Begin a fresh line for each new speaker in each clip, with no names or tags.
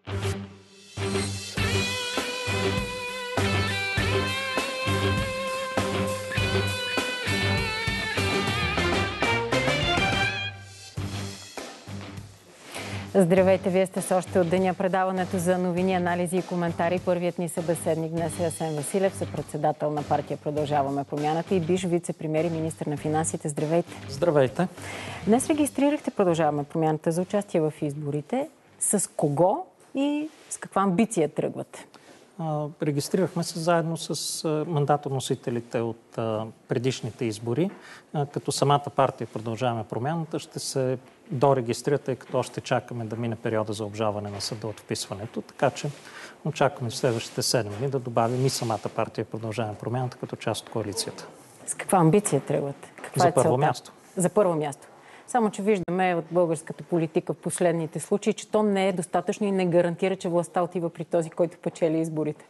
Здравейте, вие сте с още от деня предаването за новини, анализи и коментари. Първият ни събеседник днес е Асен Василев, съпредседател на партия Продължаваме промяната и бивш вице-премиер и министър на финансите. Здравейте!
Здравейте!
Днес регистрирахте Продължаваме промяната за участие в изборите. С кого и с каква амбиция тръгвате?
Регистрирахме се заедно с мандатоносителите от предишните избори, като самата партия Продължаваме промяната ще се дорегистрира, тъй като още чакаме да мине периода за обжалване на съда от вписването, така че очакваме в следващите 7 дни да добавим и самата партия Продължаваме промяната като част от коалицията.
С каква амбиция тръгвате?
За първо място.
За първо място. Само, че виждаме от българската политика в последните случаи, че то не е достатъчно и не гарантира, че властта отива при този, който печели изборите.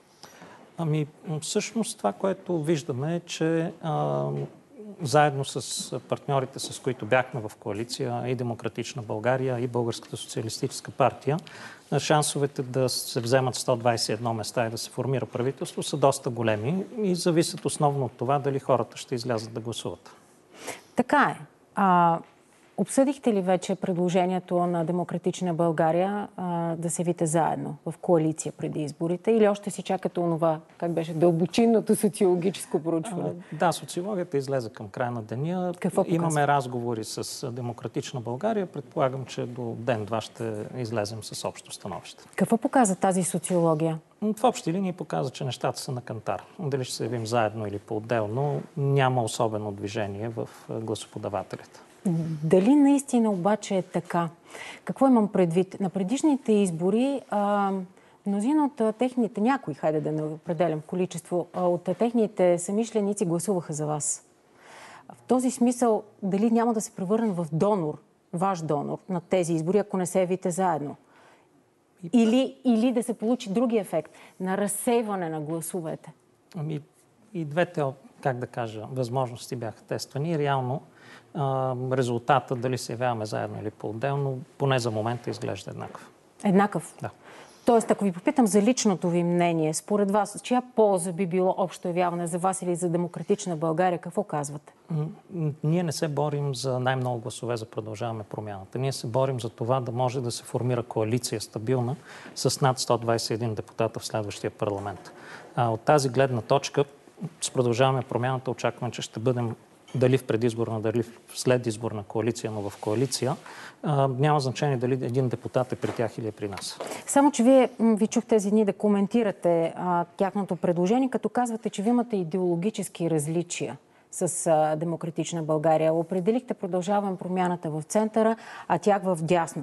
Всъщност това, което виждаме е, че заедно с партньорите, с които бяхме в коалиция, и Демократична България, и Българската социалистическа партия, шансовете да се вземат 121 места и да се формира правителство са доста големи и зависят основно от това дали хората ще излязат да гласуват.
Така е. Обсъдихте ли вече предложението на Демократична България да се вите заедно в коалиция преди изборите или още си чакате онова, как беше, дълбочинното социологическо проучване?
Да, социологията излезе към края на деня. Имаме разговори с Демократична България. Предполагам, че до ден-два ще излезем с общо становище.
Какво показа тази социология?
В общи линии показа, че нещата са на кантар. Дали ще се явим заедно или по-отделно, няма особено движение в гласоподавателите.
Дали наистина обаче е така? Какво имам предвид? На предишните избори мнозина от техните, някои, хайде да не определям количество, от техните съмишленици гласуваха за вас. В този смисъл, дали няма да се превърне в донор, ваш донор на тези избори, ако не се явите заедно? Или да се получи други ефект на разсейване на гласовете?
И двете, как да кажа, възможности бяха тествани. Реално резултата, дали се явяваме заедно или по-отделно, поне за момента изглежда еднакъв.
Еднакъв?
Да.
Тоест, ако ви попитам за личното ви мнение, според вас, чия полза би било общо явяване за вас или за Демократична България, какво казвате?
Ние не се борим за най-много гласове за Продължаваме промяната. Ние се борим за това да може да се формира коалиция стабилна с над 121 депутата в следващия парламент. От тази гледна точка с Продължаваме промяната очакваме, че ще бъдем дали в предизборна, дали в следизборна коалиция, но в коалиция, няма значение дали един депутат е при тях или е при нас.
Само, че ви чух тези дни да коментирате тяхното предложение, като казвате, че ви имате идеологически различия с Демократична България. Определихте Продължаваме промяната в центъра, а тях в дясно.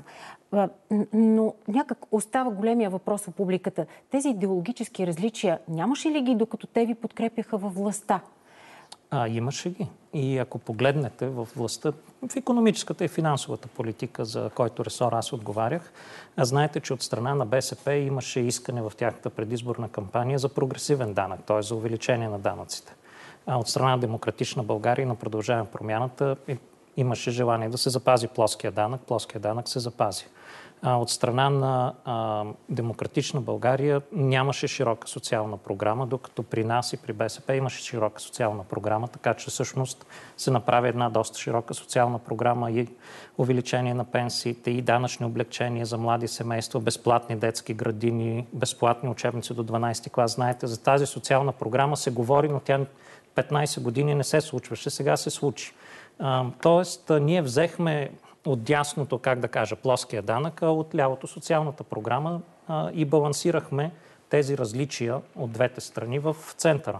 Но някак остава големия въпрос в публиката. Тези идеологически различия нямаше ли ги, докато те ви подкрепяха във властта?
Имаше ги. И ако погледнете в властта, в икономическата и финансовата политика, за който ресор аз отговарях, знаете, че от страна на БСП имаше искане в тяхната предизборна кампания за прогресивен данък, т.е. за увеличение на данъците. От страна на Демократична България и на Продължаваме промяната имаше желание да се запази плоския данък. Плоския данък се запази. От страна на Демократична България нямаше широка социална програма, докато при нас и при БСП имаше широка социална програма, така че всъщност се направи една доста широка социална програма и увеличение на пенсиите, и данъчни облекчения за млади семейства, безплатни детски градини, безплатни учебници до 12 клас. Знаете, за тази социална програма се говори, но тя 15 години не се случваше, сега се случи. Тоест, ние взехме от дясното, как да кажа, плоския данък, а от лявото социалната програма и балансирахме тези различия от двете страни в центъра.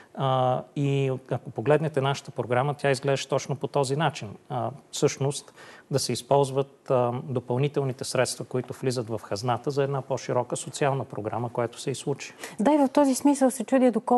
И ако погледнете нашата програма, тя изглежда точно по този начин. Всъщност да се използват допълнителните средства, които влизат в хазната за една по-широка социална програма, която се и случи.
Да, и в този смисъл се чудя доколко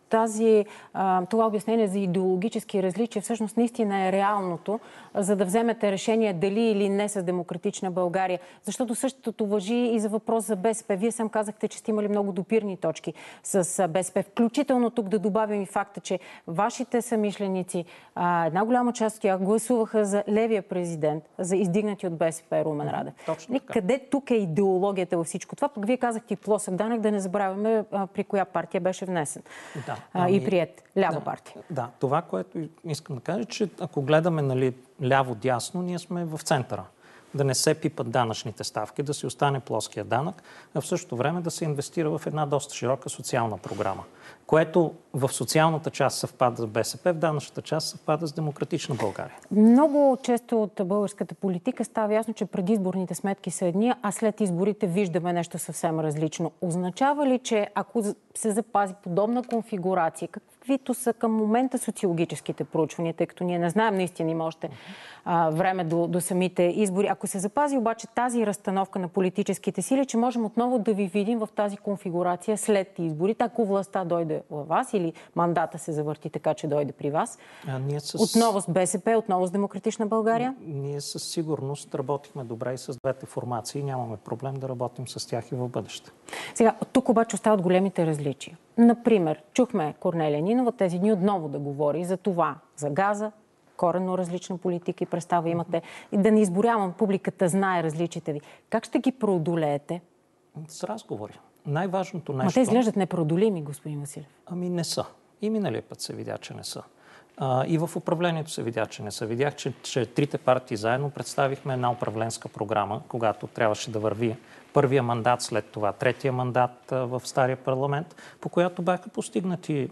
това обяснение за идеологически различия всъщност наистина е реалното, за да вземете решение дали или не с Демократична България. Защото същото важи и за въпрос за БСП. Вие сам казахте, че сте имали много допирни точки с БСП. Включително тук да добавим и факта, че вашите съмишленици, една голяма част от тях гласуваха за левия президент, за издигнати от БСП Румен Радев. Къде тук е идеологията във всичко това? Пък вие казахте и плосък данък, да не забравяме при коя партия беше внесен и приет. Лява партия.
Да, това, което искам да кажа, че ако гледаме ляво-дясно, ние сме в центъра. Да не се пипат данъчните ставки, да си остане плоския данък, а в същото време да се инвестира в една доста широка социална програма, което в социалната част съвпада с БСП, в данъчната част съвпада с Демократична България.
Много често от българската политика става ясно, че предизборните сметки са едни, а след изборите виждаме нещо съвсем различно. Означава ли, че ако се запази подобна конфигурация, каквито са към момента социологическите проучвания, тъй като ние не знаем, наистина има още време до самите избори, ако се запази обаче тази разстановка на политическите сили, че можем отново да ви видим в тази конфигурация след изборите, ако властта дойде във вас или мандата се завърти така, че дойде при вас. Отново с БСП, отново с Демократична България?
Ние със сигурност работихме добре и с двете формации. Нямаме проблем да работим с тях и в бъдеще.
Сега, тук обаче остават големите различия. Например, чухме Корнелия Нинова тези дни отново да говори за това, за газа, коренно различна политика и представа имате. И да не изборявам, публиката знае различите ви. Как ще ги преодолеете?
С разговори. Най-важното нещо...
Но те изглеждат непреодолими, господин Василев.
Ами не са. И миналия път се видя, че не са. И в управлението се видя, че не са. Видях, че трите партии заедно представихме една управленска програма, когато трябваше да върви първия мандат, след това третия мандат в стария парламент, по която бяха постигнати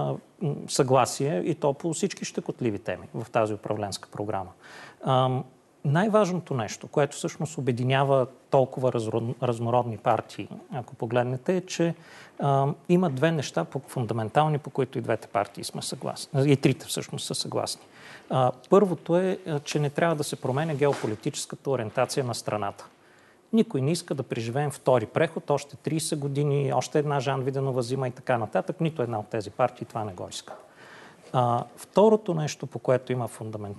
съгласие и то по всички щекотливи теми в тази управленска програма. Най-важното нещо, което всъщност обединява толкова разнородни партии, ако погледнете, е, че има две неща фундаментални, по които и двете партии сме съгласни. И трите всъщност са съгласни. Първото е, че не трябва да се променя геополитическата ориентация на страната. Никой не иска да преживеем втори преход, още 30 години, още една Жан Виденова зима и така нататък. Нито една от тези партии това не го иска. Второто нещо, по което има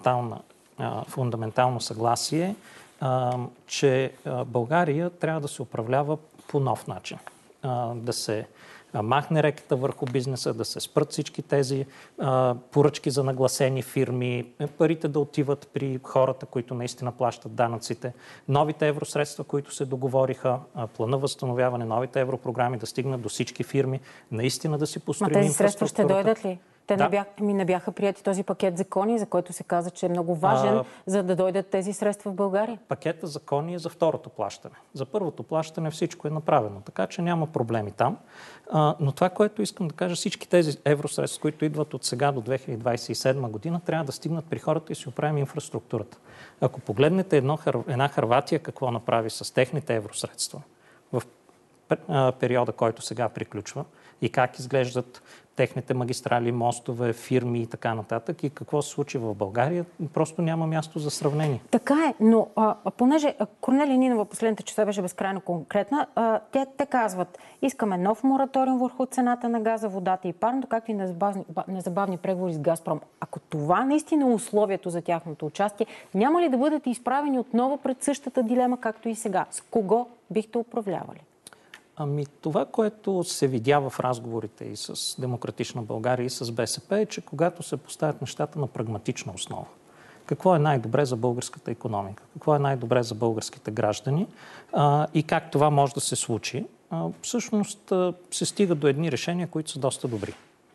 фундаментално съгласие, че България трябва да се управлява по нов начин. Да се махне реката върху бизнеса, да се спрат всички тези поръчки за нагласени фирми, парите да отиват при хората, които наистина плащат данъците, новите евросредства, които се договориха, плана възстановяване, новите европрограми да стигнат до всички фирми, наистина да си построим
инфраструктурата. Тези средства ще дойдат ли? Те не бяха прияти този пакет закони, за който се каза, че е много важен, за да дойдат тези средства в България?
Пакета закони е за второто плащане. За първото плащане всичко е направено, така че няма проблеми там. Но това, което искам да кажа, всички тези евросредства, които идват от сега до 2027 година, трябва да стигнат при хората и си оправим инфраструктурата. Ако погледнете една Хърватия какво направи с техните евросредства в периода, който сега приключва, и как изглеждат техните магистрали, мостове, фирми и така нататък. И какво се случи в България, просто няма място за сравнение.
Така е, но понеже Корнелия Нинова последните часа беше безкрайно конкретна, те казват, искаме нов мораториум върху цената на газа, водата и парното, както и незабавни преговори с Газпром. Ако това наистина е условието за тяхното участие, няма ли да бъдете изправени отново пред същата дилема, както и сега? С кого бихте управлявали?
Ами това, което се видя в разговорите и с Демократична България и с БСП, е, че когато се поставят нещата на прагматична основа, какво е най-добре за българската икономика, какво е най-добре за българските граждани и как това може да се случи, всъщност се стига до едни решения, които са доста добри.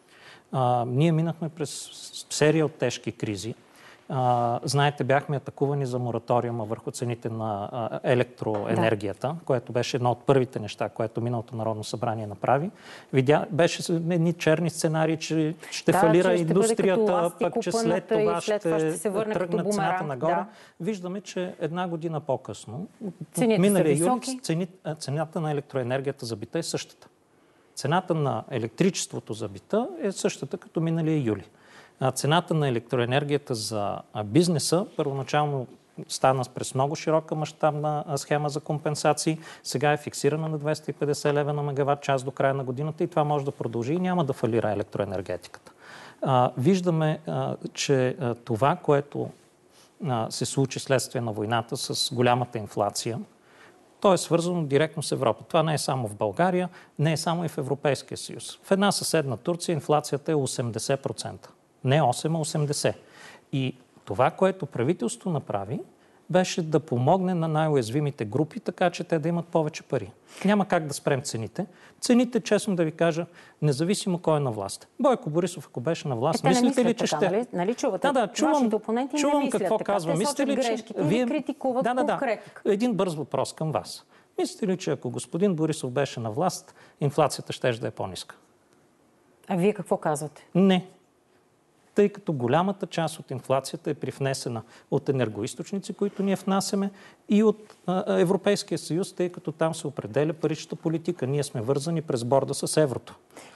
Ние минахме през серия от тежки кризи. Знаете, бяхме атакувани за мораториума върху цените на електроенергията, което беше едно от първите неща, което миналото Народно събрание направи. Беше едни черни сценарии, че ще фалира индустрията, пък че след това ще тръгне цената нагоре. Да. Виждаме, че една година по-късно, миналия юли, цената на електроенергията за бита е същата. Цената на електричеството за бита е същата като миналия юли. Цената на електроенергията за бизнеса първоначално стана през много широка мащабна схема за компенсации. Сега е фиксирана на 250 лева на мегаватт час до края на годината и това може да продължи и няма да фалира електроенергетиката. Виждаме, че това, което се случи следствие на войната с голямата инфлация, то е свързано директно с Европа. Това не е само в България, не е само и в Европейския съюз. В една съседна Турция инфлацията е 80%. Не 8, а 80%. И това, което правителството направи, беше да помогне на най-уязвимите групи, така че те да имат повече пари. Няма как да спрем цените. Цените, честно да ви кажа, независимо кой е на власт. Бойко Борисов, ако беше на власт, мислите ли, че ще...
Нали чувате?
Да, чувам какво
така.
казва.
Мислите ли, че вие критикуват конкретика?
Един бърз въпрос към вас. Мислите ли, че ако господин Борисов беше на власт, инфлацията щеше да е по-ниска?
А вие какво казвате?
Не. Тъй като голямата част от инфлацията е привнесена от енергоизточници, които ние внасяме, и от Европейския съюз, тъй като там се определя паричната политика. Ние сме вързани през борда с еврото.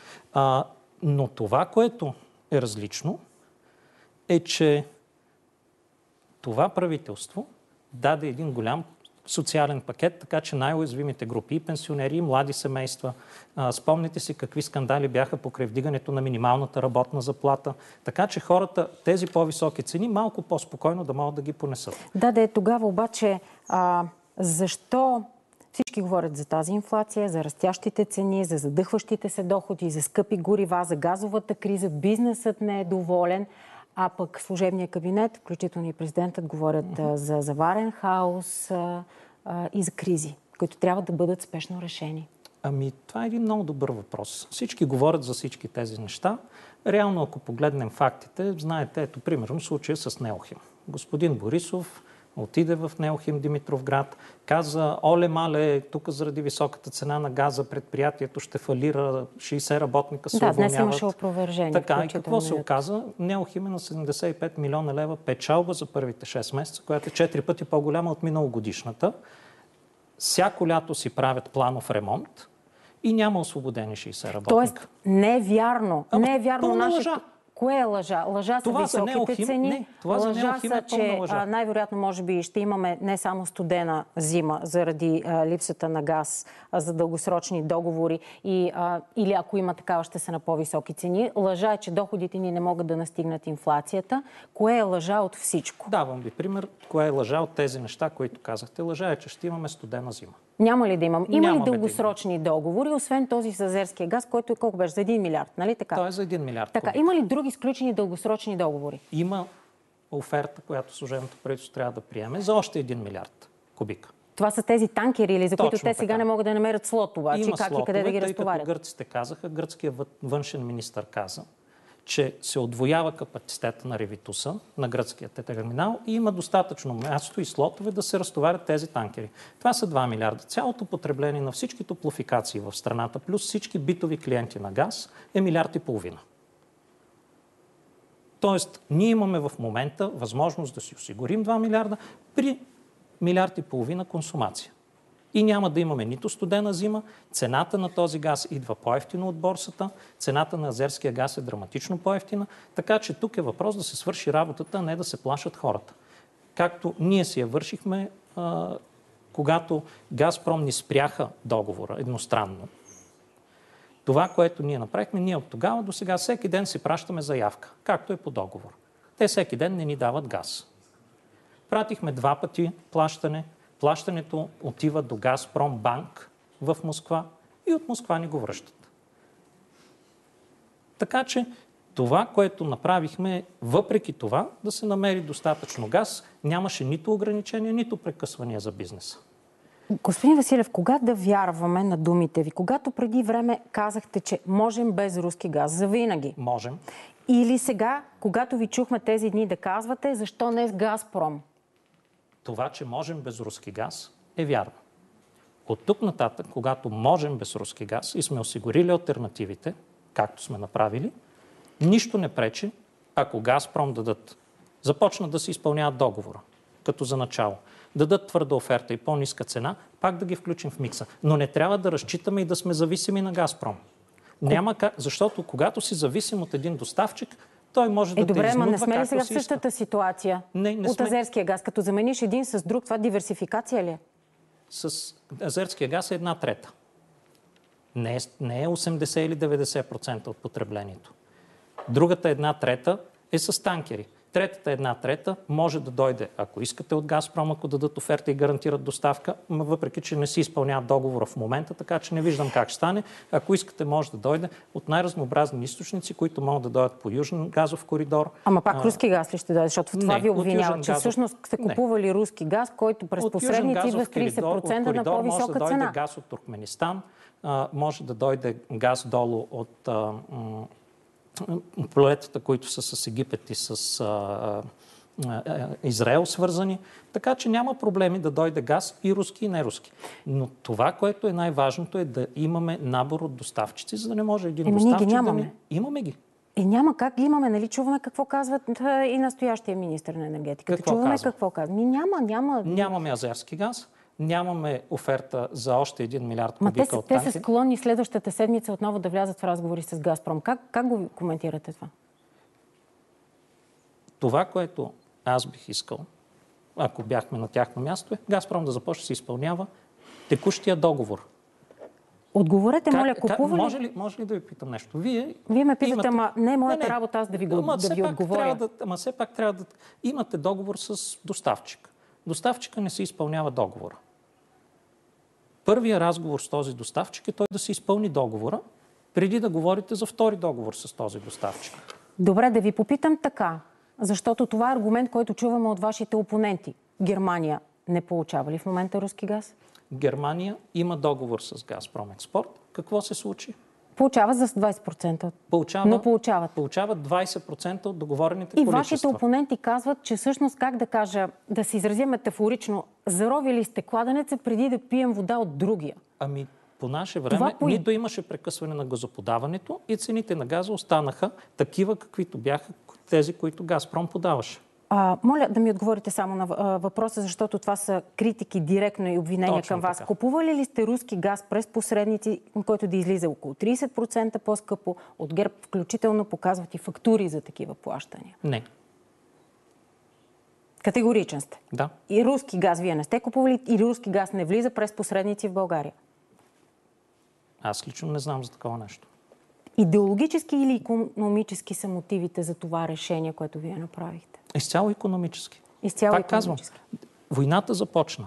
Но това, което е различно, е, че това правителство даде един голям социален пакет, така че най-уязвимите групи, и пенсионери, и млади семейства. Спомните си какви скандали бяха покрай вдигането на минималната работна заплата. Така че хората тези по-високи цени малко по-спокойно да могат да ги понесат.
Да, тогава обаче защо всички говорят за тази инфлация, за растящите цени, за задъхващите се доходи, за скъпи горива, за газовата криза, бизнесът не е доволен, а пък служебния кабинет, включително и президентът, говорят за заварен хаос и за кризи, които трябва да бъдат спешно решени?
Това е един много добър въпрос. Всички говорят за всички тези неща. Реално, ако погледнем фактите, знаете, ето примерно случая с Неохим. Господин Борисов отиде в Неохим, Димитровград, каза: оле-мале, тук заради високата цена на газа предприятието ще фалира, 60 работника се уволняват.
Да, днес имаше опровержение.
Така, и какво се оказа? Неохим е на 75 милиона лева печалба за първите 6 месеца, която е 4 пъти по-голяма от миналогодишната. Всяко лято си правят планов ремонт и няма освободени 60 работника.
Тоест, не е вярно. Не е вярно нашето... Кое е лъжа? Лъжа са високите цени. Лъжа са, че най-вероятно може би ще имаме не само студена зима заради липсата на газ за дългосрочни договори или ако има такава, ще са на по-високи цени. Лъжа е, че доходите ни не могат да настигнат инфлацията. Кое е лъжа от всичко?
Давам ви пример. Кое е лъжа от тези неща, които казахте? Лъжа е, че ще имаме студена зима.
Няма ли да имам? Има ли дългосрочни договори, освен този с азерския газ, който е колко беше? За 1 милиард, нали така?
Той е за 1 милиард.
Така, има ли други сключени дългосрочни договори?
Има оферта, която служебното правителство трябва да приеме за още 1 милиард кубика.
Това са тези танкери, или за които те сега не могат да намерят слот, обаче?
Има
как
слотове,
и къде да ги разтоварят?
Тъй като гърците казаха, гръцкият външен министър каза, че се отвоява капацитета на Ревитуса, на гръцкия терминал, и има достатъчно място и слотове да се разтоварят тези танкери. Това са 2 милиарда. Цялото потребление на всички топлофикации в страната, плюс всички битови клиенти на газ, е 1,5 милиарда. Тоест, ние имаме в момента възможност да си осигурим 2 милиарда при 1,5 милиарда консумация. И няма да имаме нито студена зима, цената на този газ идва по-евтино от борсата, цената на азерския газ е драматично по-евтина, така че тук е въпрос да се свърши работата, а не да се плашат хората. Както ние си я вършихме, когато Газпром ни спряха договора едностранно. Това, което ние направихме, ние от тогава до сега всеки ден си пращаме заявка, както е по договор. Те всеки ден не ни дават газ. Пратихме 2 пъти плащане. Плащането отива до Газпром банк в Москва и от Москва ни го връщат. Така че това, което направихме, въпреки това да се намери достатъчно газ, нямаше нито ограничения, нито прекъсвания за бизнеса.
Господин Василев, кога да вярваме на думите ви? Когато преди време казахте, че можем без руски газ завинаги?
Можем.
Или сега, когато ви чухме тези дни да казвате, защо не с Газпром?
Това, че можем без руски газ, е вярно. От тук нататък, когато можем без руски газ и сме осигурили алтернативите, както сме направили, нищо не пречи, ако Газпром започнат да се изпълняват договора, като за начало, дадат твърда оферта и по-ниска цена, пак да ги включим в микса. Но не трябва да разчитаме и да сме зависими на Газпром. Няма как, защото когато си зависим от един доставчик, Той може да
добре,
те изнудва,
не сме ли
както
сега в
си иска.
същата ситуация
Не
от
сме.
азерския газ? Като замениш един с друг, това диверсификация ли е?
С азерския газ е 1/3. Не е 80 или 90% от потреблението. Другата 1/3 е с танкери. Третата 1/3 може да дойде, ако искате, от Газпром, ако дадат оферта и гарантират доставка, въпреки че не си изпълняват договора в момента, така че не виждам как ще стане. Ако искате, може да дойде от най-разнообразни източници, които могат да дойдат по Южен газов коридор.
Ама пак руски газ ли ще дойде? Защото в това ви обвиняват, че всъщност сте купували руски газ, който през посредници идва с 30% на по-висока
цена. Може да
цена.
дойде газ от Туркменистан, може да дойде газ долу от полетата, които са с Египет и с Израел свързани. Така че няма проблеми да дойде газ и руски, и неруски. Но това, което е най-важното, е да имаме набор от доставчици, за да не може един доставчик да не... Имаме ги.
И няма как ги имаме, нали? Чуваме какво казват и настоящия министър на енергетиката. Чуваме какво казват. Няма.
Нямаме азерски газ. Нямаме оферта за още 1 милиард кубика от танкери.
Те са склонни следващата седмица отново да влязат в разговори с Газпром. Как го коментирате това?
Това, което аз бих искал, ако бяхме на тяхно място, е Газпром да започне да се изпълнява текущия договор.
Отговорете, моля, купува ли?
Може ли да ви питам нещо? Вие
ме питате, ама не е моята работа аз да ви отговоря.
Ама все пак трябва да имате договор с доставчик. Доставчика не се изпълнява договора. Първият разговор с този доставчик е той да се изпълни договора, преди да говорите за втори договор с този доставчик.
Добре, да ви попитам така, защото това е аргумент, който чуваме от вашите опоненти. Германия не получава ли в момента руски газ?
Германия има договор с Газпром Експорт. Какво се случи?
Получава за 20%. Но получават.
Получават 20% от договорените количества.
И вашите опоненти казват, че всъщност, как да кажа, да се изразя метафорично, заровили сте кладенеца преди да пием вода от другия.
Ами, по наше време нито имаше прекъсване на газоподаването и цените на газа останаха такива, каквито бяха тези, които Газпром подаваше.
Моля да ми отговорите само на въпроса, защото това са критики директно и обвинения към вас. Купували ли сте руски газ през посредници, който да излиза около 30% по-скъпо? От ГЕРБ включително показват и фактури за такива плащания.
Не.
Категоричен сте?
Да.
И руски газ вие не сте купували или руски газ не влиза през посредници в България?
Аз лично не знам за такова нещо.
Идеологически или икономически са мотивите за това решение, което вие направихте?
Изцяло икономически.
Изцяло икономически.
Казвам, войната започна.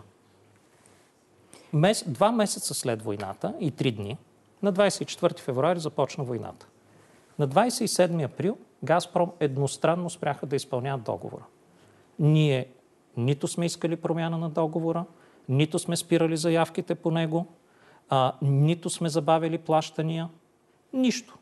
2 месеца след войната и 3 дни, на 24 февруари започна войната. На 27 април Газпром едностранно спряха да изпълняват договора. Ние нито сме искали промяна на договора, нито сме спирали заявките по него, нито сме забавили плащания. Нищо.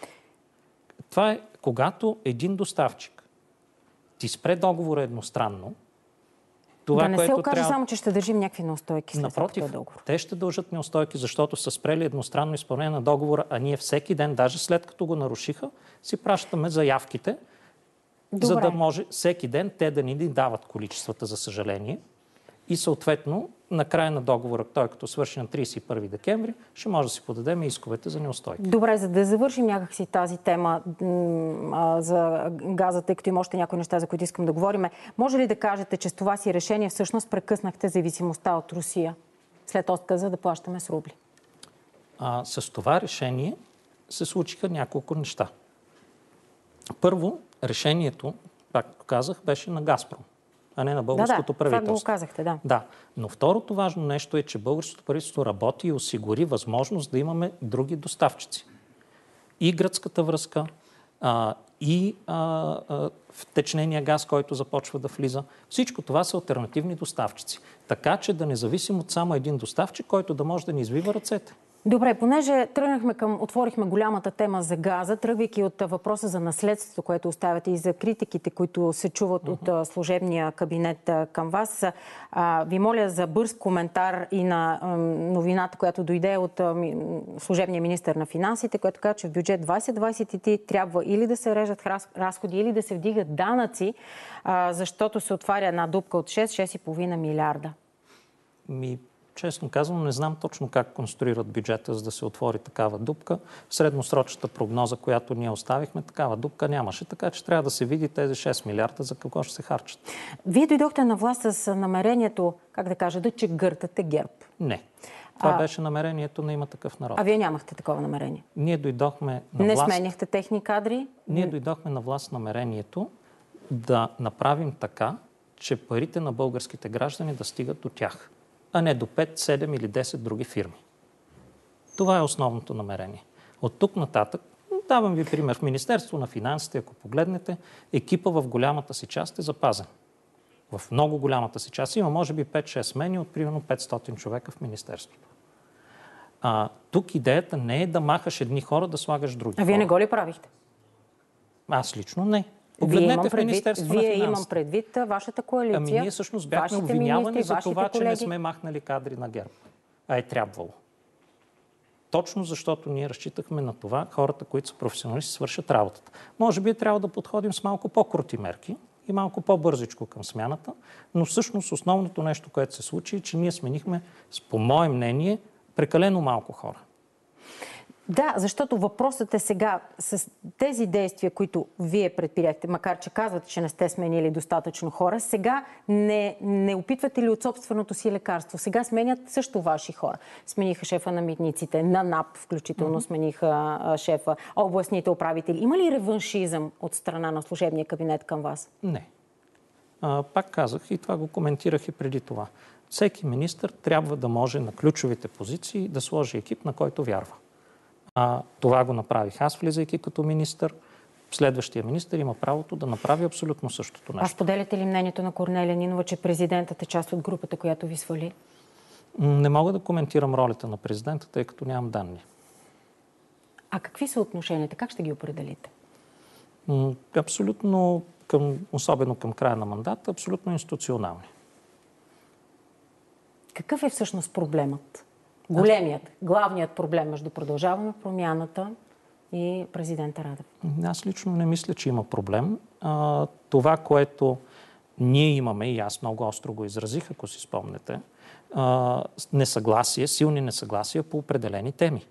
Това е когато един доставчик ти спре договора едностранно. Това,
да не се окаже само, че ще държим някакви неустойки.
Напротив, те ще дължат неустойки, защото са спрели едностранно изпълнение на договора, а ние всеки ден, даже след като го нарушиха, си пращаме заявките, за да може всеки ден те да ни дават количествата, за съжаление. И съответно, на края на договора, той като свърши на 31 декември, ще може да си подадем исковете за неустойки.
Добре, за да завършим някакси тази тема за газа, тъй като има още някои неща, за които искам да говорим. Може ли да кажете, че с това си решение всъщност прекъснахте зависимостта от Русия след отказа да плащаме с рубли?
С това решение се случиха няколко неща. Първо, решението, както казах, беше на Газпром, а не на българското правителство.
Това го казахте, да.
Да, но второто важно нещо е, че българското правителство работи и осигури възможност да имаме други доставчици. И гръцката връзка, и втечнения газ, който започва да влиза. Всичко това са алтернативни доставчици. Така че да не зависим от само един доставчик, който да може да ни извива ръцете.
Добре, понеже отворихме голямата тема за газа, тръгвайки от въпроса за наследството, което оставяте и за критиките, които се чуват от служебния кабинет към вас, ви моля за бърз коментар и на новината, която дойде от служебния министър на финансите, който каза, че в бюджет 2023 трябва или да се режат разходи, или да се вдигат данъци, защото се отваря една дупка от 6-6,5 милиарда.
Честно казвам, не знам точно как конструират бюджета, за да се отвори такава дупка. В средносрочната прогноза, която ние оставихме, такава дупка нямаше, така че трябва да се види тези 6 милиарда за какво ще се харчат.
Вие дойдохте на власт с намерението, как да кажа, да чегъртате ГЕРБ.
Не. Това беше намерението на Има такъв народ.
А вие нямахте такова намерение?
Ние дойдохме на власт...
Не сменяхте техни кадри?
Ние дойдохме на власт с намерението да направим така, че парите на българските граждани да стигат до тях, а не до 5, 7 или 10 други фирми. Това е основното намерение. От тук нататък, давам ви пример, в Министерство на финансите, ако погледнете, екипа в голямата си част е запазен. В много голямата си част има, може би, 5-6 смени от примерно 500 човека в Министерството. Тук идеята не е да махаш едни хора, да слагаш други хора.
А вие не го ли правихте?
Аз лично не. Погледнете в Министерство на финансите.
Вие имам предвид вашата коалиция.
Ами ние всъщност бяхме обвинявани за това, че не сме махнали кадри на ГЕРБ. А е трябвало. Точно защото ние разчитахме на това хората, които са професионалисти, свършат работата. Може би трябва да подходим с малко по-крути мерки и малко по-бързичко към смяната, но всъщност основното нещо, което се случи, е, че ние сменихме, по мое мнение, прекалено малко хора.
Да, защото въпросът е сега с тези действия, които вие предприехте, макар че казвате, че не сте сменили достатъчно хора, сега не опитвате ли от собственото си лекарство? Сега сменят също ваши хора. Смениха шефа на митниците, на НАП включително смениха шефа, областните управители. Има ли реваншизъм от страна на служебния кабинет към вас?
Не. Пак казах и това го коментирах и преди това. Всеки министър трябва да може на ключовите позиции да сложи екип, на който вярва. Това го направих аз, влизайки като министър. Следващия министър има правото да направи абсолютно същото нещо.
А споделяте ли мнението на Корнелия Нинова, че президентът е част от групата, която ви свали?
Не мога да коментирам ролята на президента, тъй като нямам данни.
А какви са отношенията? Как ще ги определите?
Абсолютно, особено към края на мандата, абсолютно институционални.
Какъв е всъщност проблемът? Главният проблем между Продължаваме промяната и президента Радев? Аз
лично не мисля, че има проблем. Това, което ние имаме, и аз много остро го изразих, ако си спомнете, силни несъгласия по определени теми.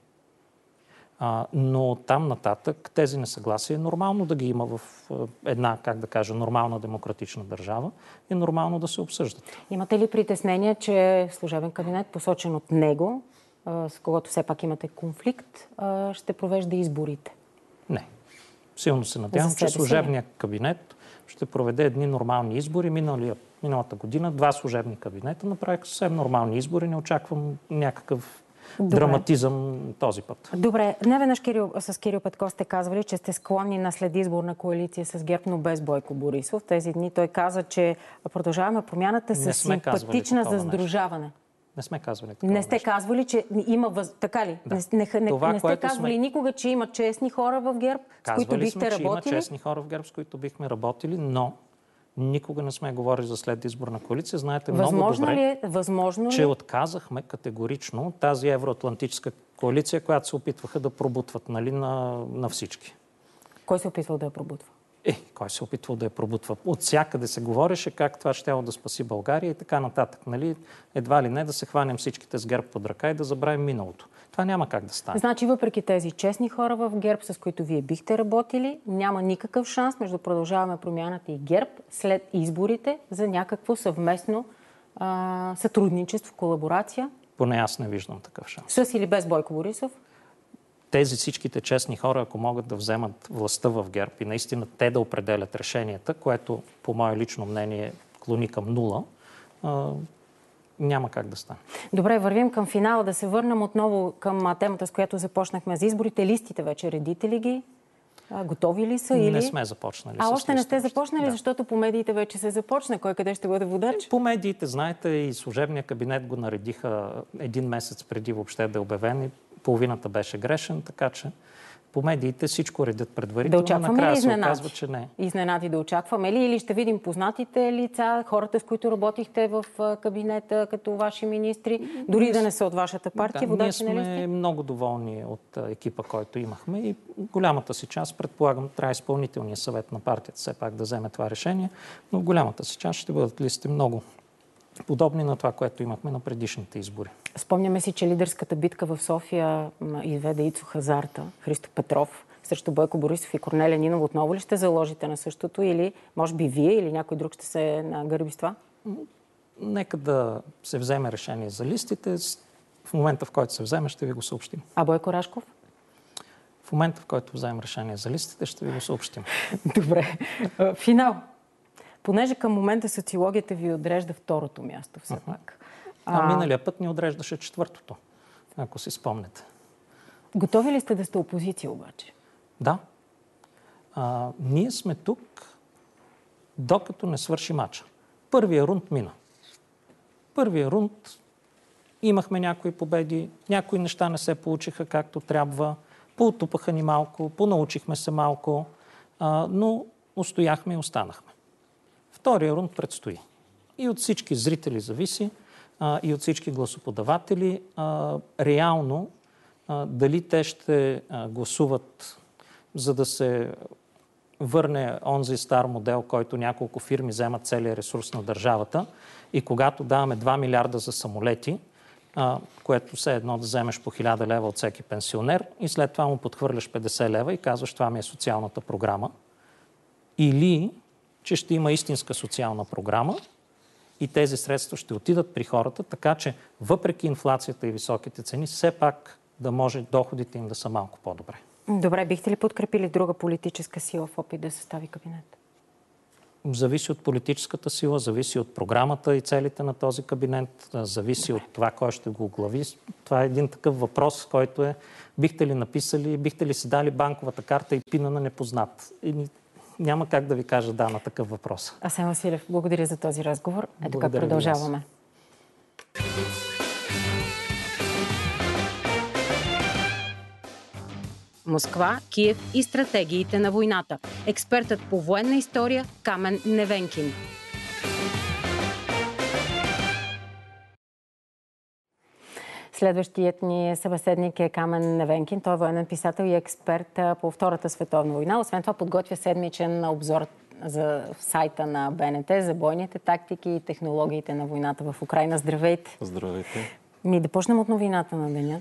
Но там нататък тези несъгласия е нормално да ги има в една, как да кажа, нормална демократична държава и нормално да се обсъждат.
Имате ли притеснение, че служебен кабинет, посочен от него, с когото все пак имате конфликт, ще провежда изборите?
Не. Силно се надявам, че служебният кабинет ще проведе едни нормални избори. Миналата година 2 служебни кабинета направиха съвсем нормални избори. Не очаквам някакъв драматизъм този път.
Добре. Неведнъж с Кирил Петков сте казвали, че сте склонни на следизборна коалиция с ГЕРБ, но без Бойко Борисов. Тези дни той каза, че Продължаваме промяната с симпатична за сдружаване.
Не сме казвали такова.
Не сте казвали, че има... Така ли?
Да.
Не сте казвали никога, че има честни хора в ГЕРБ, с които бихте работили?
Казвали сме, че има честни хора в ГЕРБ, с които бихме работили, но никога не сме говорили за следизборна коалиция. Знаете много добре, че отказахме категорично тази евроатлантическа коалиция, която се опитваха да пробутват на всички.
Кой се опитвал да я пробутва?
Кой се опитвал да я пробутва? От всякъде се говореше как това щяло да спаси България и така нататък. Едва ли не да се хванем всичките с ГЕРБ под ръка и да забравим миналото. Това няма как да стане.
Значи, въпреки тези честни хора в ГЕРБ, с които вие бихте работили, няма никакъв шанс между Продължаваме промяната и ГЕРБ след изборите за някакво съвместно сътрудничество, колаборация?
Поне аз не виждам такъв шанс.
С или без Бойко Борисов?
Тези всичките честни хора, ако могат да вземат властта в ГЕРБ и наистина те да определят решенията, което по мое лично мнение клони към нула, няма как да стане.
Добре, вървим към финала. Да се върнем отново към темата, с която започнахме за изборите. Листите вече редите ли ги? Готови ли са?
Не сме започнали.
Още не сте започнали, защото по медиите вече се започна. Кой къде ще бъде водач?
По медиите, знаете, и служебния кабинет го наредиха 1 месец преди въобще да е обявен и половината беше грешен, така че по медиите всичко редят предварително.
Да очакваме ли изненади?
Се оказва, че не.
Изненади да очакваме ли? Или ще видим познатите лица, хората, с които работихте в кабинета като ваши министри, дори да не са от вашата партия?
Ние сме много доволни от екипа, който имахме и голямата си част, предполагам, трябва изпълнителния съвет на партията все пак да вземе това решение, но в голямата си част ще бъдат листите много подобни на това, което имахме на предишните избори.
Спомняме си, че лидерската битка в София изведе Ицо Хазарта, Христо Петров, срещу Бойко Борисов и Корнелия Нинова. Отново ли ще заложите на същото или може би вие или някой друг ще се нагърби с това?
Нека да се вземе решение за листите. В момента, в който се вземе, ще ви го съобщим.
А Бойко Рашков?
В момента, в който вземем решение за листите, ще ви го съобщим.
Добре. Финал. Понеже към момента социологията ви отрежда второто място все пак.
Миналия път ни отреждаше четвъртото, ако си спомнете.
Готови ли сте да сте опозиция обаче?
Да. Ние сме тук, докато не свърши мача. Първия рунд мина. Първия рунд имахме някои победи, някои неща не се получиха както трябва, поутупаха ни малко, понаучихме се малко, но устояхме и останахме. Втория рунд предстои. И от всички зрители зависи, и от всички гласоподаватели. Реално, дали те ще гласуват, за да се върне онзи стар модел, който няколко фирми вземат целия ресурс на държавата и когато даваме 2 милиарда за самолети, което все едно да вземеш по 1000 лева от всеки пенсионер и след това му подхвърляш 50 лева и казваш, това ми е социалната програма. Или, че ще има истинска социална програма и тези средства ще отидат при хората, така че въпреки инфлацията и високите цени, все пак да може доходите им да са малко по-добре.
Добре, бихте ли подкрепили друга политическа сила в опит да състави кабинет?
Зависи от политическата сила, зависи от програмата и целите на този кабинет, зависи от това, кой ще го оглави. Това е един такъв въпрос, който е, бихте ли написали, бихте ли си дали банковата карта и пина на непознат? И няма как да ви кажа да на такъв въпрос.
Асен Василев, благодаря за този разговор. Ето как продължаваме. Москва, Киев и стратегиите на войната. Експертът по военна история Камен Невенкин. Следващият ни събеседник е Камен Невенкин. Той е военен писател и експерт по Втората световна война. Освен това подготвя седмичен обзор за сайта на БНТ за бойните тактики и технологиите на войната в Украйна. Здравейте!
Здравейте!
Да почнем от новината на деня.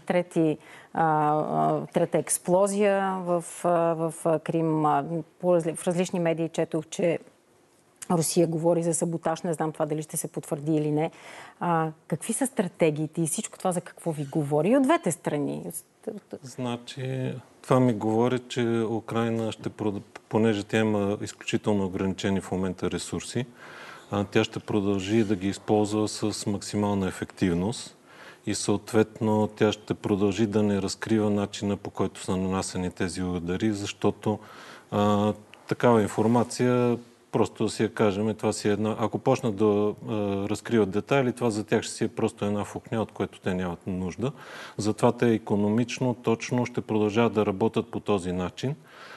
Трета експлозия в Крим. В различни медии четох, че Русия говори за саботаж. Не знам това дали ще се потвърди или не. Какви са стратегиите и всичко това за какво ви говори? И от двете страни.
Значи, това ми говори, че Украйна понеже тя има изключително ограничени в момента ресурси, тя ще продължи да ги използва с максимална ефективност. И съответно тя ще продължи да не разкрива начина, по който са нанасени тези удари, защото такава информация, просто да си я кажем, това си една... Ако почнат да разкриват детайли, това за тях ще си е просто една фукня, от което те нямат нужда. Затова те икономично, точно ще продължават да работят по този начин.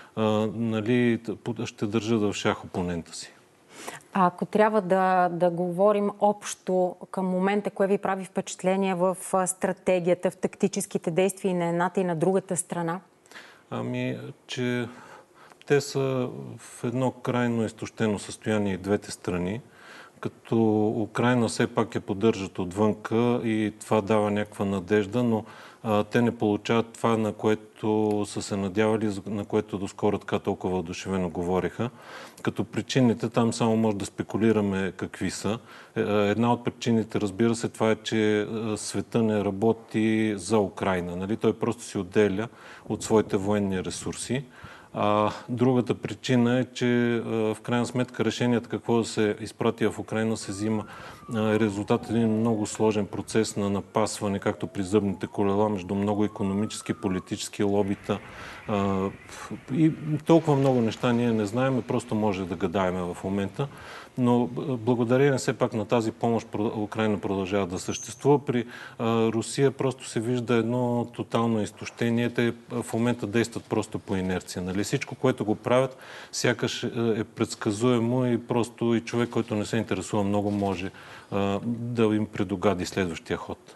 Ще държат в шах опонента си.
А ако трябва да говорим общо към момента, кое ви прави впечатление в стратегията, в тактическите действия на едната и на другата страна?
Че те са в едно крайно изтощено състояние и двете страни, като Украйна все пак я поддържат отвънка и това дава някаква надежда, но те не получават това, на което са се надявали, на което доскоро така толкова одушевено говориха. Като причините там само може да спекулираме какви са. Една от причините, разбира се, това е, че света не работи за Украйна. Нали? Той просто си отделя от своите военни ресурси. Другата причина е, че в крайна сметка решението какво да се изпрати в Украйна се взима резултат един много сложен процес на напасване, както при зъбните колела, между много икономически, политически лобита. И толкова много неща ние не знаем, просто може да гадаем в момента. Но благодарение все пак на тази помощ Украйна продължава да съществува. При Русия просто се вижда едно тотално изтощение. Те в момента действат просто по инерция. Нали? Всичко, което го правят, сякаш е предсказуемо и просто и човек, който не се интересува много, може да им предугади следващия ход.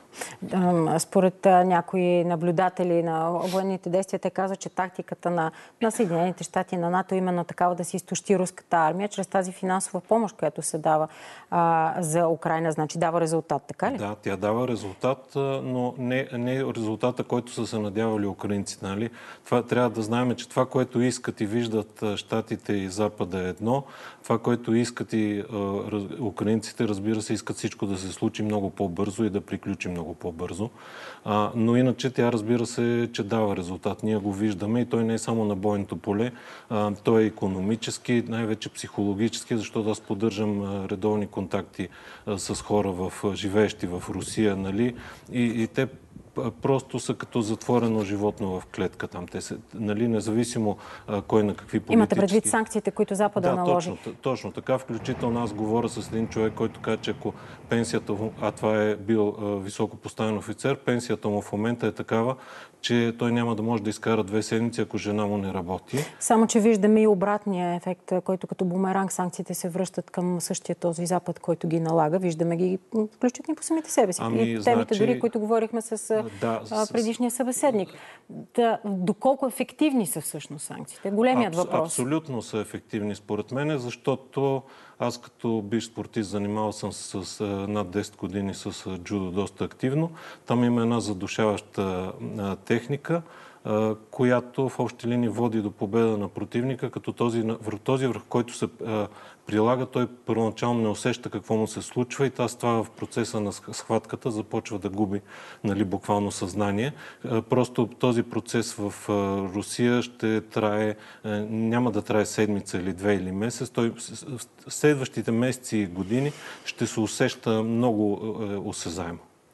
Според някои наблюдатели на военните действия, те казват, че тактиката на Съединените щати и на НАТО е именно такава да се изтощи руската армия чрез тази финансова помощ, която се дава за Украйна. Значи дава резултат, така ли?
Да, тя дава резултат, но не резултата, който са се надявали украинците. Нали? Това трябва да знаем, че това, което искат и виждат щатите и Запада е едно. Това, което искат и украинците, разбира се, искат всичко да се случи много по-бързо и да приключи много по-бързо. Но иначе тя, разбира се, че дава резултат. Ние го виждаме и той не е само на бойното поле. Той е икономически, най-вече психологически, защото аз поддържам редовни контакти с хора, живеещи в Русия, нали? И те просто са като затворено животно в клетка там. Те са, нали, независимо кой на какви политически...
Имате предвид санкциите, които Запада наложи?
Точно така. Включително аз говоря с един човек, който каза, че ако пенсията, а това е бил високо поставен офицер, пенсията му в момента е такава, че той няма да може да изкара 2 седмици, ако жена му не работи.
Само, че виждаме и обратния ефект, който като бумеранг санкциите се връщат към същия този Запад, който ги налага. Виждаме ги включително по самите себе си. И темите, дори, които говорихме с предишния събеседник. Доколко ефективни са всъщност санкциите? Големият въпрос.
Абсолютно са ефективни според мен, защото аз като бивш спортист занимавал съм с над 10 години с джудо доста активно. Там има една задушаваща техника, която в общи линии води до победа на противника, като този върху който се прилага, той първоначално не усеща какво му се случва и това в процеса на схватката започва да губи, нали, буквално съзнание. Просто този процес в Русия ще трае, няма да трае седмица или 2 или месец. Той в следващите месеци и години ще се усеща много осезаемо.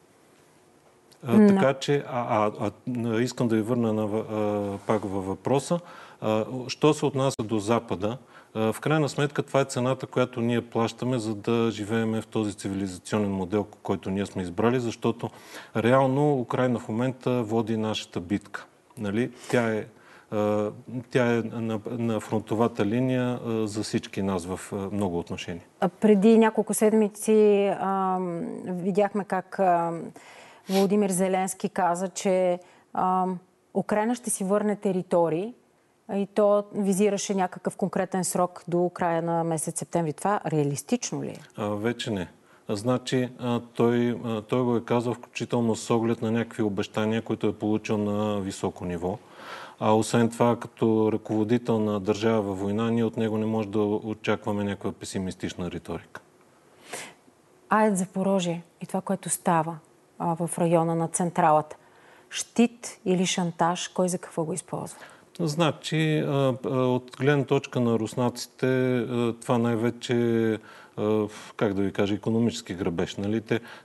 Така че, искам да ви върна пак във въпроса. Що се отнася до Запада, в крайна сметка това е цената, която ние плащаме, за да живеем в този цивилизационен модел, който ние сме избрали, защото реално Украйна в момента води нашата битка. Нали? Тя е на фронтовата линия за всички нас в много отношения.
Преди няколко седмици видяхме как Володимир Зеленски каза, че Украйна ще си върне територии и то визираше някакъв конкретен срок до края на месец септември. Това реалистично ли е?
Вече не. Значи той го е казал включително с оглед на някакви обещания, които е получил на високо ниво. Освен това, като ръководител на държава във война, ние от него не може да очакваме някаква песимистична риторика.
АЕЦ Запорожие и това, което става в района на централата. Щит или шантаж, кой за какво го използва?
Значи, от гледна точка на руснаците, това най-вече, как да ви кажа, икономически грабеж. Нали?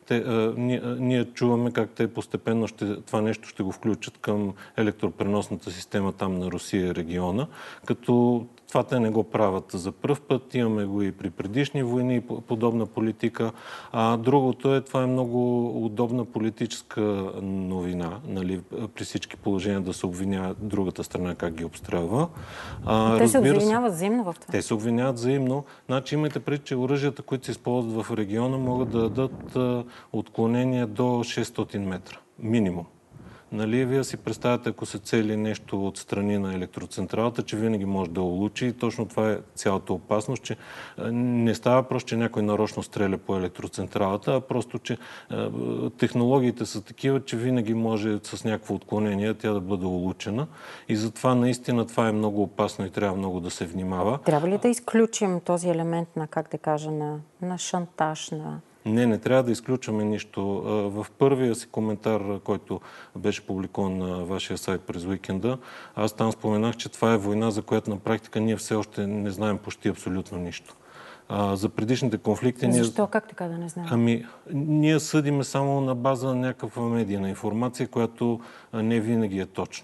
Ние чуваме как те постепенно това нещо ще го включат към електропреносната система там на Русия и региона, като това те не го правят за пръв път. Имаме го и при предишни войни и подобна политика. Другото е, това е много удобна политическа новина, нали, при всички положения да се обвинява другата страна как ги обстрелва.
Те се обвиняват взаимно в това?
Те се обвиняват взаимно. Значи имайте предвид, че оръжията, които се използват в региона, могат да дадат отклонения до 600 метра. Минимум. Нали, вие си представяте, ако се цели нещо от страни на електроцентралата, че винаги може да улучи. И точно това е цялата опасност, че не става просто, че някой нарочно стреля по електроцентралата, а просто, че технологиите са такива, че винаги може с някакво отклонение тя да бъде улучена. И затова наистина това е много опасно и трябва много да се внимава.
Трябва ли да изключим този елемент на, как да кажа, на шантаж, на...
Не трябва да изключваме нищо. В първия си коментар, който беше публикуван на вашия сайт през уикенда, аз там споменах, че това е война, за която на практика ние все още не знаем почти абсолютно нищо. За предишните конфликти...
Защо? Как така да не знаем?
Ние съдиме само на база на някаква медийна информация, която не винаги е точна.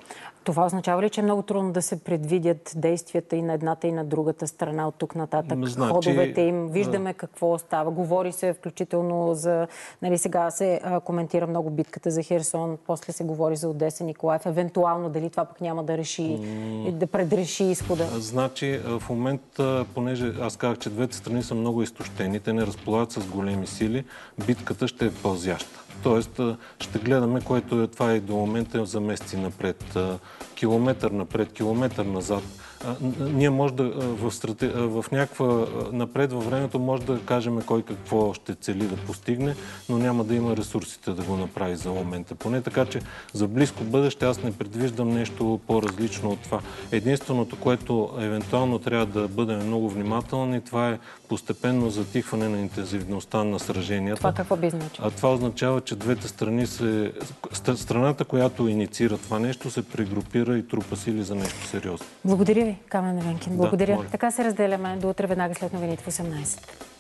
Това означава ли, че е много трудно да се предвидят действията и на едната и на другата страна от тук нататък?
Значи,
ходовете им, виждаме какво става. Говори се включително за... Нали, сега се коментира много битката за Херсон, после се говори за Одеса, Николаев. Евентуално дали това пък няма да реши, да предреши изхода?
Значи, в момента, понеже аз казах, че двете страни са много изтощени, те не разполагат с големи сили, битката ще е пълзяща. Тоест, ще гледаме, което е това и до момента за месеци напред. Километър напред, километър назад. Ние може да в някаква напред във времето може да кажем кой какво ще цели да постигне, но няма да има ресурсите да го направи за момента. Поне така, че за близко бъдеще аз не предвиждам нещо по-различно от това. Единственото, което евентуално трябва да бъдем много внимателни, това е постепенно затихване на интензивността на сраженията.
Това какво би значило?
Това означава, че двете страни страната, която инициира това нещо, се прегрупира и трупа сили за нещо сериозно.
Благодаря ви, Камен Ренкин. Благодаря.
Да,
така се разделяме. До утре веднага след новините в 18.